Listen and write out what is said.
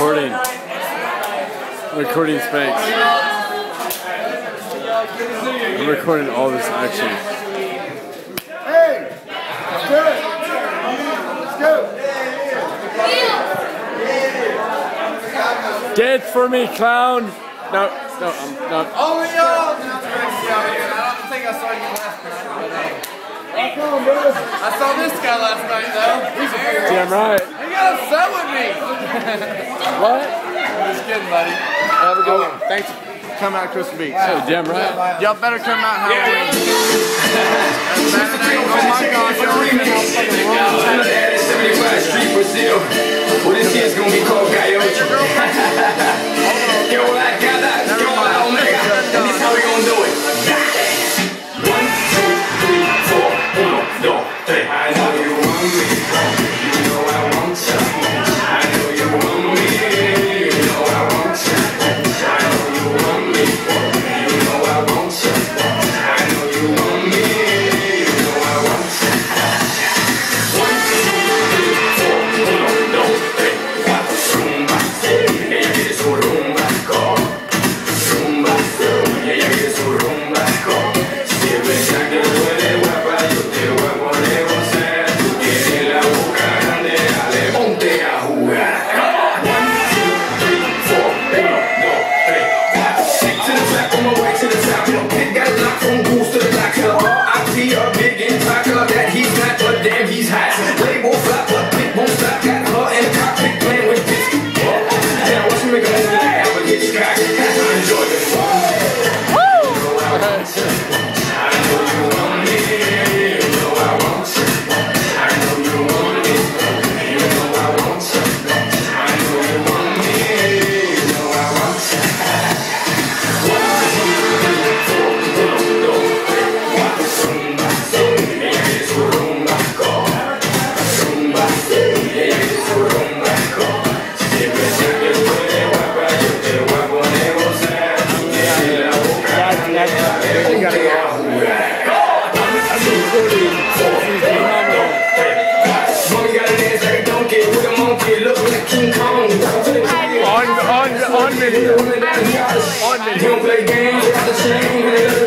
recording. Recording Spanx. I'm recording all this action. Hey! Let's do it! Let's go! Dance for me, clown! No, I'm not. Only y'all! I don't think I saw you last night. Come on, brother. I saw this guy last night, though. Damn right. He got upset with me. What? I'm just kidding, buddy. Have a good one. Thanks for coming out to Crystal Beach. Oh, damn right. Y'all better come out and Halloween. Saturday. Oh my gosh, y'all even know fucking wrong. 75th Street, Brazil. Well, this year's gonna be called Coyote. Yo, I got that. Yo, I Omega. And this how we gonna do it. 1, 2, 3, 4. 1, 2, 3. I know you want me. You know I want you. I know you want me. You know I want you. I know you want me. You know I want you. I know you want me. You know I want you. 1, 2, 3, 4. 1, 2, 3, 4. Rumba. Ella quiere su rumba. Rumba. Ella quiere su rumba. Si es verdad que duele, guapa, yo te voy a poner gozar. Tú tienes la boca grande, dale, ponte a jugar. 1, 2, 3, 4. 1, 2, 3, 4. Stick to the track on my way to the top. Kid got it locked from goose to the lock. R.I.P. a big impactor that he's not, but damn he's hot. Label flop, but pick won't stop. Got her in the cockpit playing with this. Now watch me make a move like Albert Hitchcock. Enjoy this. I know you want me. You know I want you. I know you want me. You know I want you. I know you want me. You know I want you. 1, 2, 3, 4. 1, 2, 3, 4. Ella quiere su rumba. Rumba. Ella quiere su rumba. Siempre sé que duele, guapa, yo te voy a poner gozar. Tú tienes la boca grande, dale, ponte a jugar. 1, 2, 3, 4. Mommy got a dance like a donkey with a monkey, look like King Kong. On video. On video. He don't play games, they got the chain, and they